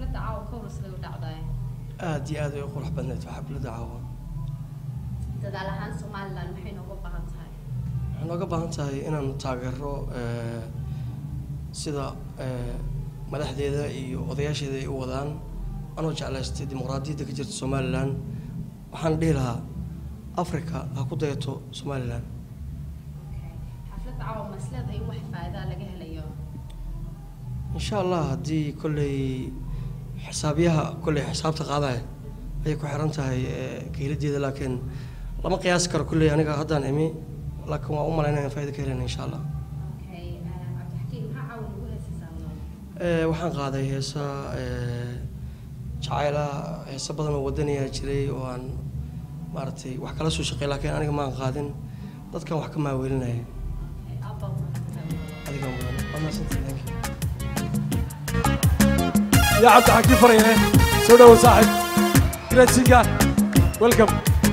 حفلة عاو كورس لو دعضاي آدي يقول حبنت حفلة عاو دادال ahaan Somaliland maxay nooga baahan tahay waxaan nooga baahan tahay inaan taageero sida madaxdeeda iyo odayaasheeda ay u wadaan anoo jeclaystay dimuqraadiyadda ka jirta Somaliland waxaan dhihi lahaa Afrika ha ku dayato Somaliland xaflad caawa maslada ay wax faa'iido laga helayo insha Allah hadii kulay xisaabiyaha kulay xisaabta qaadahay ay ku xiran tahay geelideeda laakiin lama qiyaas karo kulay aniga haddaan imi laakiin waa u malaynaa faa'iido ka helayna insha Allah waxaan qaaday heesa jacayla heesa badan oo wadaniya jiray oo aan maartay wax kala soo shaqeey laakiin aniga ma aan qaadin dadkan wax ka maaweelinay adiga ma santahay يا عبد الحكيم فرينه سودا وصاحب جريت سينجر ويلكم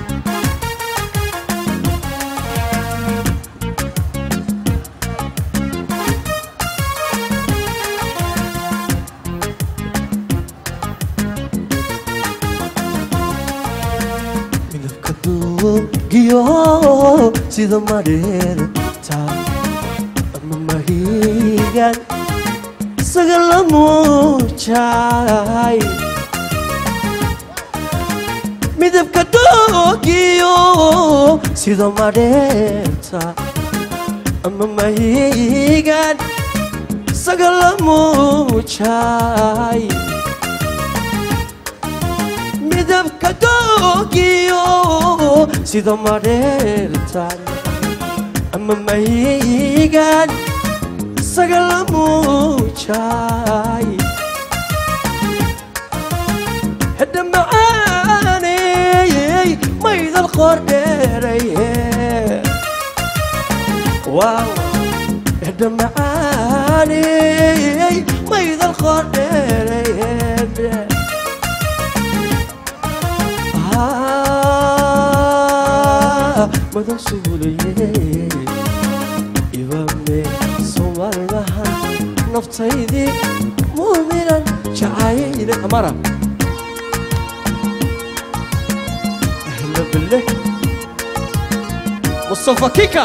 Giyo sida mareerta ama mahigan sagalamuchay midabka doogiyo sida mareerta ama mahigan sagalamuchay midabka doogiyo sida mareerta ama mahigan sagalamuchay hada macaaney maydal qordheeray wow hada macaaney maydal qordheeray madan suuliyey ibame Somalilaha naftaydi muuminan jacayl amara ahla billah Mustafa Kika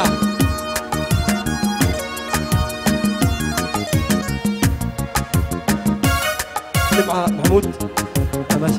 مع محمود أماشا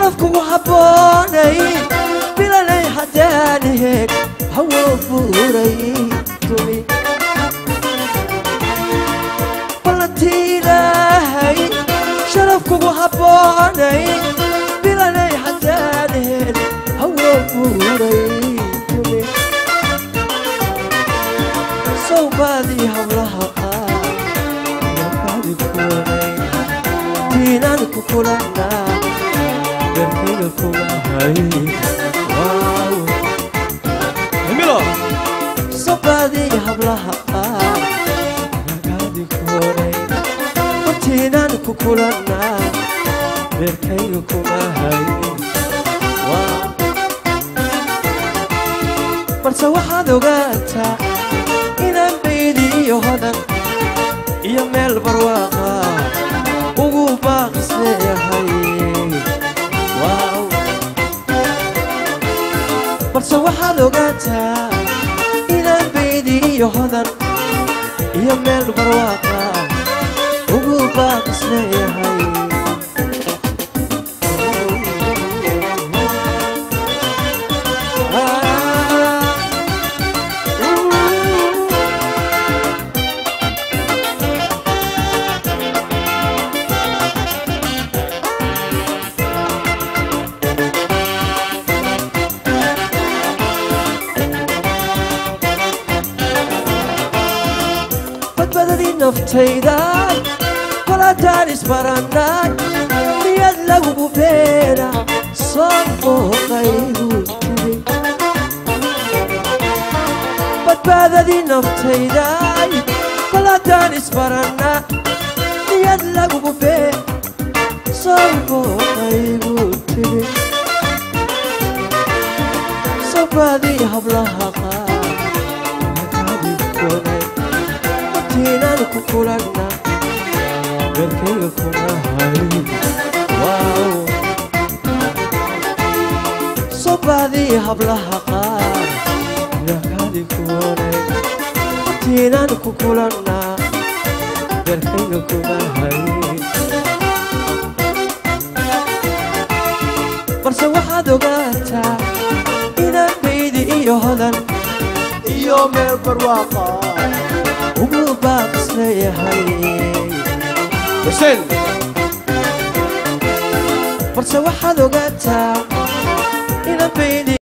شرفك وحبوني بلا لي حداني هيك هو فوري تومي بلتي لهي شرفك وحبوني بلا لي حداني هيك هو فوري تومي صوبادي هبلها يا قادي فوري دينان كوكولانا بركينا كوما هاي واو ميلو صوبادي هبلها يا قادي فوري دينان كوكولانا بركينا كوما هاي واو balse waxaad ogaataa inaan baydi iyo hodan iyo meel barwaaqa ugu baaqisleeyahay waaw balse waxaad ogaataa inaan baydi iyo hodan iyo meel barwaaqa ugu baaqisleeyahay badbaadadii naftayday kolataan isbarannay niyad lagugu beera soo booqaygu tiri badbaadadii naftayday kolataan isbaranna niyad lagugu beera soo booqaygu tiri sobaadii hablaha qaar nakaadi koonay inaan ku kulagna berkayga kuma hayn waaw sobaadii hablaha qaar nakaadi koonay inaan ku kulagna berkayga kuma hayn balse waxaad ogaataa inaan baydi iyo hodan iyo meel barwaaqa ugu baaqisleeyahay حسين balse waxaad ogaataa inaan baydi